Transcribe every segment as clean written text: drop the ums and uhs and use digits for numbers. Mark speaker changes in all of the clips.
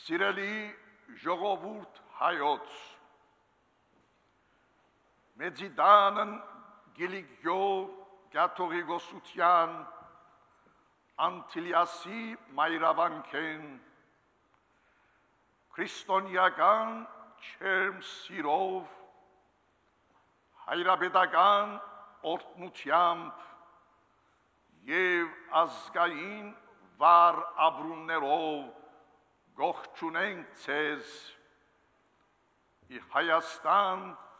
Speaker 1: Սիրելի ժողովուրդ հայոց, մեծիդանն գիլիգյո գաթողիկոսության Անտիլիասի մայրավանքեն քրիստոնեական չերմ սիրով հայրապետական օրհնությամբ և ազգային վառ ապրումներով գողջունենք ձեզ ի Հայաստան,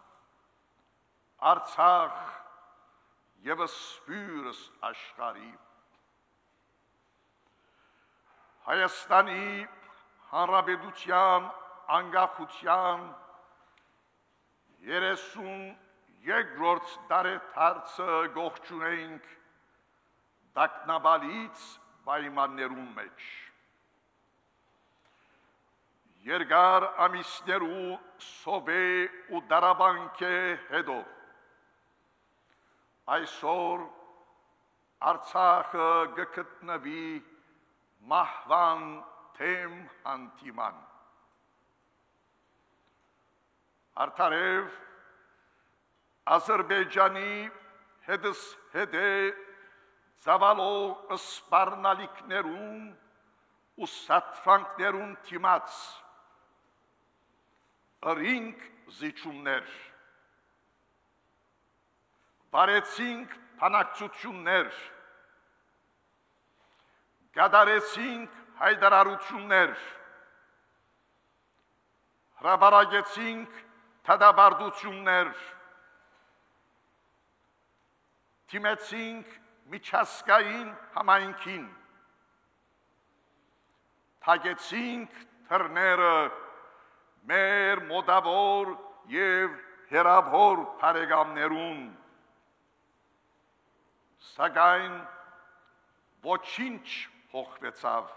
Speaker 1: Արցախ և սփյուռս աշխարհի։ Հայաստանի Հանրապետության անկախության 32-րդ տարեդարձը գողջունենք տագնապալից պայմաններում մեջ։ Երկար ամիսներու սովե ու դարաբանքե հետո այսօր Արցախը գտնվի մահվան թեմ հանդիման։ Արդարև Ադրբեջանի հետը ծավալող սպառնալիքներուն ու սատրանքներուն դիմաց ըրինք զիջումներ, բարեցինք բանակցություններ, կատարեցինք հայտարարություններ, հրապարակեցինք դատապարտություններ, դիմեցինք միջազգային համայնքին, թակեցինք դռները մեր մոտավոր և հեռավոր բարեկամներուն, սակայն ոչինչ փոխվեցավ,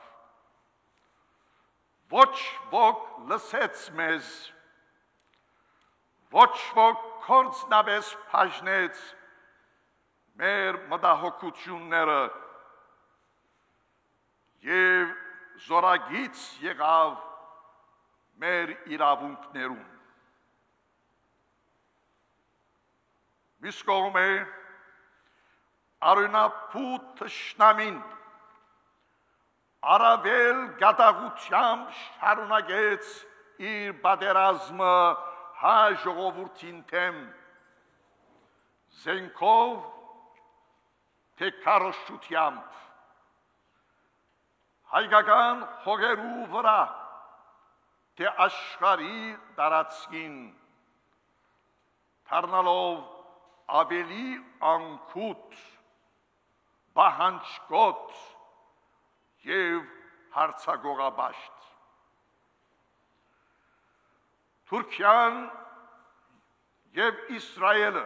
Speaker 1: ոչ ոք լսեց մեզ, ոչ ոք քորձնապես բաժնեց մեր մտահոգությունները և զորագից եղավ մեր իրավունքներում։ Մյուս կողմէ արյունապուտ թշնամին առավել գատաղությամբ շարունակեց իր պատերազմը հայ ժողովրդին դեմ, զենքով թե քարոզչությամբ, հայկական հողերու վրա թե աշխարհի տարածքին, դառնալով ավելի անկութ, պահանջկոտ և հարձակողապաշտ։ Թուրքիան և Իսրայելը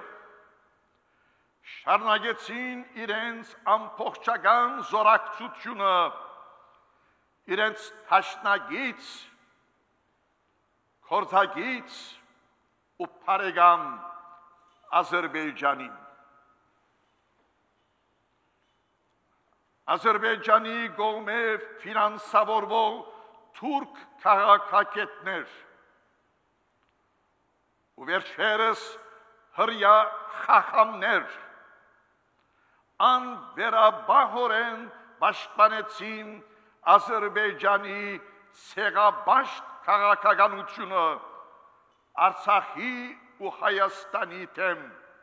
Speaker 1: շարունակեցին իրենց ամբողջական զորակցությունը իրենց դաշնակից, գործակից ու բարեկամ Ադրբեջանին։ Ադրբեջանի կողմէ ֆինանսավորվող թուրք քաղաքագետներ ու վերջերս հրեա խախամներ անվերապահորեն պաշտպանեցին Ադրբեջանի ցեղապաշտ քաղաքականությունը Արցախի ու Հայաստանի դեմ,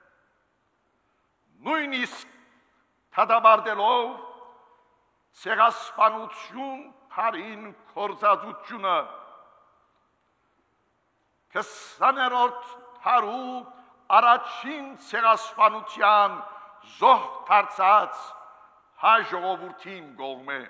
Speaker 1: նույնիսկ դատապարտելով ցեղասպանություն բարին գործածությունը 20-րդ դարու առաջին ցեղասպանության զոհ դարձած հայ ժողովրդին կողմէ։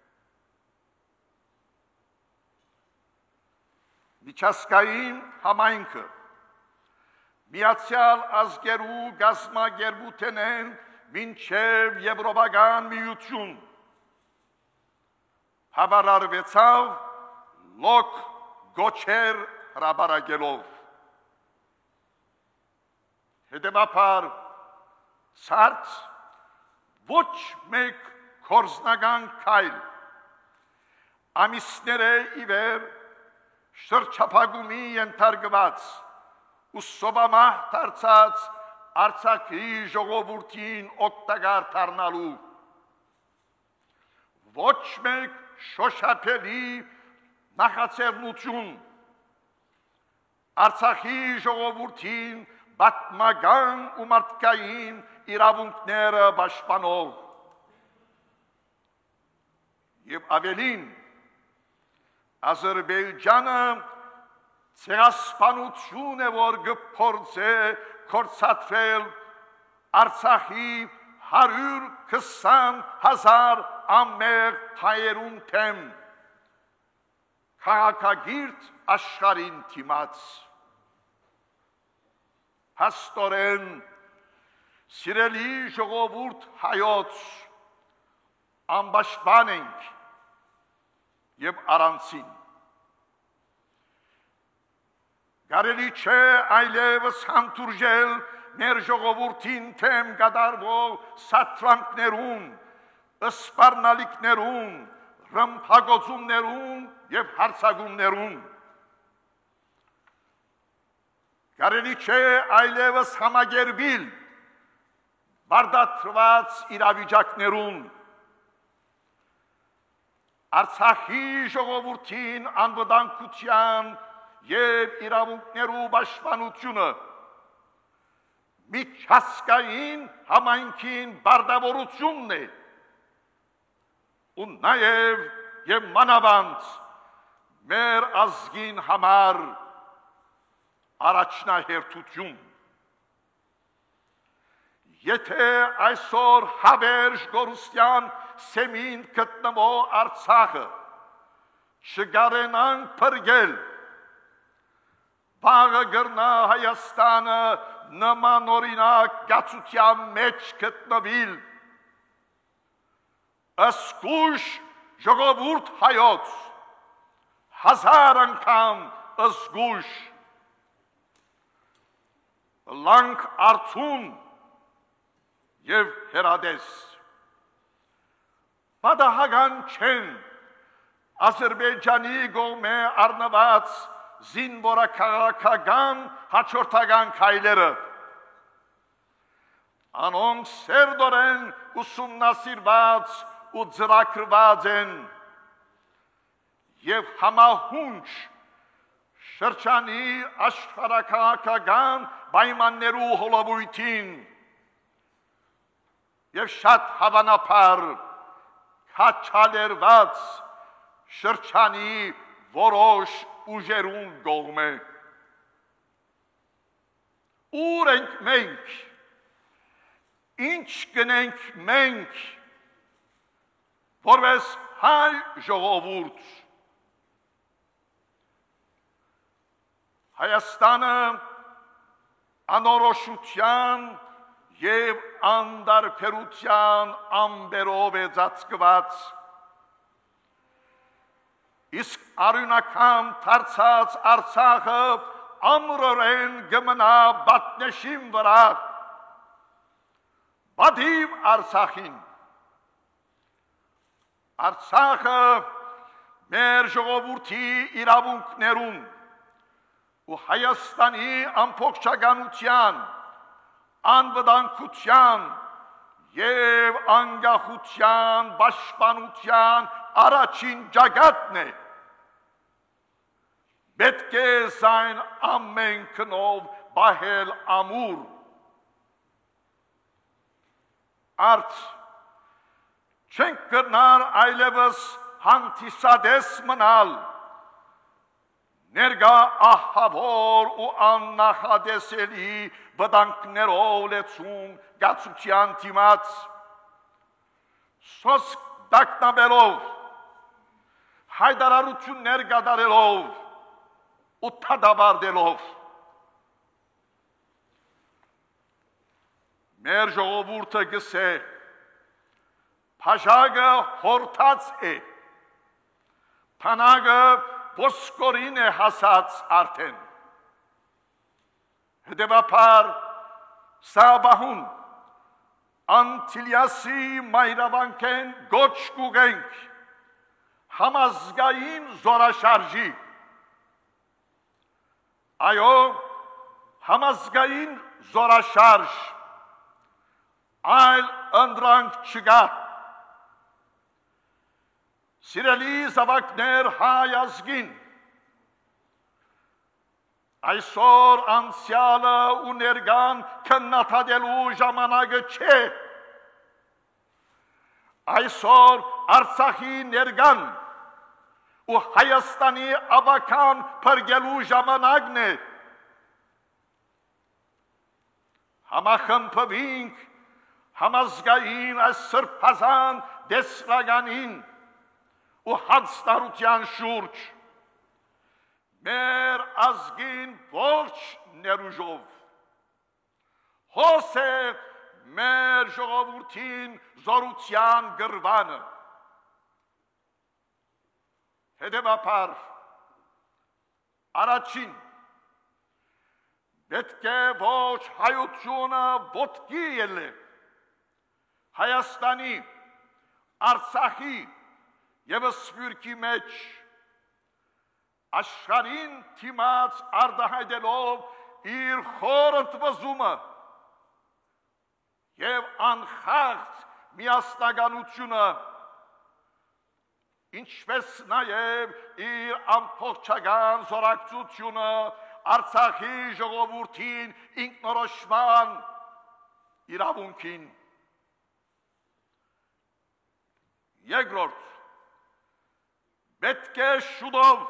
Speaker 1: Միջազգային համայնքը Միացյալ Ազգերու գազմագերբութենեն մինչև Եվրոպական միություն հավարարվեցավ լոկ գոչեր հրապարակելով։ Հետևաբար ցարց ոչ մեկ գործնական քայլ ամիսներ ի վեր շրջափակումի ենթարկված ու սոբամահ դարձած Արցախի ժողովրդին օգտակար դառնալու ոչ մեկ շոշափելի նախաձեռնություն Արցախի ժողովրդին պատմական ու մարդկային իրավունքները պաշտպանող եւ ավելին Ադրբեջանը ցեղասպանություն է որ գործե կորցատվել Արցախի 120,000 ամեղ հայերուն թեմ քաղաքագիրտ աշխարհին թիմած հաստորեն սիրելի ժողովուրդ հայոց անպաշտպան ենք եւ առանցին Կարելի չէ այլևս հանդուրժել մեր ժողովրդին թեմ կատարվող սատրանքներուն, սպառնալիքներուն, ռմբակոծումներուն եւ հարձակումներուն Կարելի չէ այլևս համագերբիլ բարդացված իրավիճակներուն Արցախի ժողովրդին անվտանգության եւ իրավունքներու պաշտպանությունը միջազգային համայնքին բարդավորությունն է ու նաեւ եւ մանավանդ մեր ազգին համար առաջնահերթություն Եթե այսօր հավերժ գորուստյան սեմին գտնվող Արցախը չգարենանք փրկել Բաղը գրնա Հայաստանը նման օրինակ կացության մեջ գտնվիլ Ասկուշ ժողովուրդ հայոց հազար անգամ ասկուշ լանք արցուն եւ հերադես Պատահական չեն Ադրբեջանի գոմե առնված զինվորաքաղաքական հաջորդական քայլերը անոնք սերդորեն ուսումնասիրված ու ծրագրված են եւ համահունչ շրջանի աշխարհաքաղաքական պայմաններու հոլովույթին եւ շատ հավանաբար քաչալերված շրջանի որոշ ուժերուն գողմե ուր ենք մենք ինչ կնենք մենք որպես հայ ժողովուրդ Հայաստանը անորոշության եւ անդարբերության ամբերով է ծածկված Իսկ արյունական դարձած Արցախը ամրորեն գմնա բատնեշին վրա բադիվ Արցախին Արցախը մեր ժողովրդի իրավունքներուն ու Հայաստանի ամբողջականության անվտանգության եւ անկախության պաշտպանության առաջին ճակատն է պետք է զայն ամեն քնով բահել ամուր արդ չենք կրնար այլևս հանդիսադես մնալ ներգա ահավոր ու աննախադեսելի վտանգներով լեցուն գացության դիմաց սոսկ դակնաբերով հայդարարություններ կատարելով ու թադաբարդելով մեր ժողովուրդը գսե փաշագը հորթած է փանագը ոսկորին է հասած արդեն հետևաբար սաբահուն Անտիլիասի մայրավանքեն գոչ կուգենք համազգային զորաշարժի Այո, համազգային զորաշարժ, այլ ընդրանք չկա։ Սիրելի զավակներ հայ ազգին, այսօր անցյալը ու ներկան քննադատելու ժամանակը չէ։ Այսօր Արցախի ներկան ու Հայաստանի ավական փրկելու ժամանակն է։ Համախմբվենք համազգային այս սրբազան դեսրականին ու հանձնարարության շուրջ, մեր ազգին ողջ ներուժով, հոս է մեր ժողովրդին զորության գրվանը։ Հետևաբար, առաջին, պետք է ոչ հայությունը ոտքի ելե, Հայաստանի, Արցախի և Սփյուռքի մեջ, աշխարհին թիմած արտահայտելով իր խոր ընդվզումը և անխախտ միասնականությունը, ինչպես նաև իր ամբողջական զորակցությունը Արցախի ժողովրդին ինքնորոշման իրավունքին։ Երկրորդ, պետք է շուտով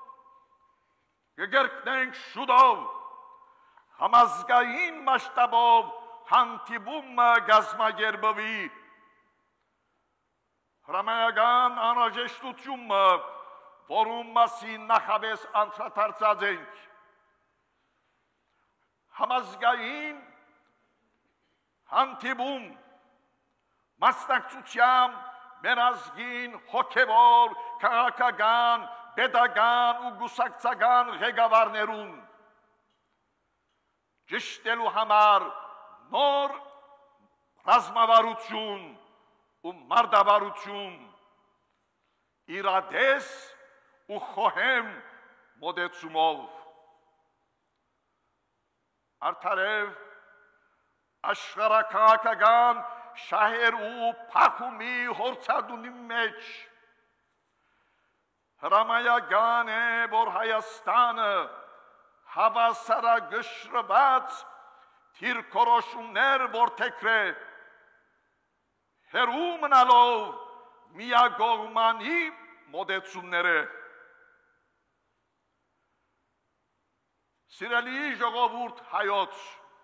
Speaker 1: կգրկնենք շուտով համազգային մասշտաբով հանդիպումը կազմակերպվի, հրամայական անհրաժեշտությունը, որում մասին նախապես անդրադարձած ենք, համազգային հանդիպում մասնակցությամբ մեր ազգին հոգևոր, քաղաքական, պետական ու գուսակցական ղեկավարներուն ճշտելու համար նոր ռազմավարություն ու մարտավարություն, իրադես ու խոհեմ մոտեցումով։ Արդարև աշխարհաքաղաքական շահեր ու փախումի հորձադունի մեջ հրամայական է, որ Հայաստանը հավասարագշռված դիրքորոշումներ որդեգրե, հեռու մնալով միակողմանի մոտեցումները։ Սիրելի ժողովուրդ հայոց,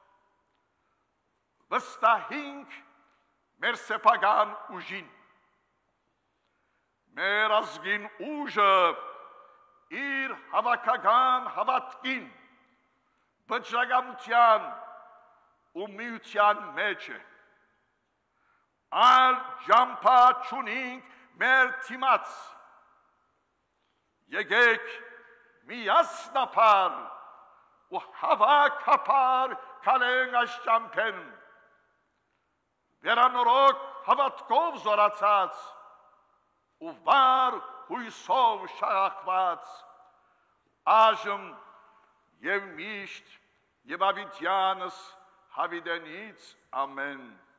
Speaker 1: վստահենք մեր սեփական ուժին, մեր ազգին ուժը իր հավաքական հավատքին, վճռականության ու միության մեջ է։ Այլ ջամփա չունենք մեր թիմած, եկեք միասնապար ու հավաքապար քալենք այս ջամփեն, վերանորոգ հավատքով զորացած ու վառ հույսով շաղախված, այժմ և միշտ և ավիտյանս հավիտենից ամեն։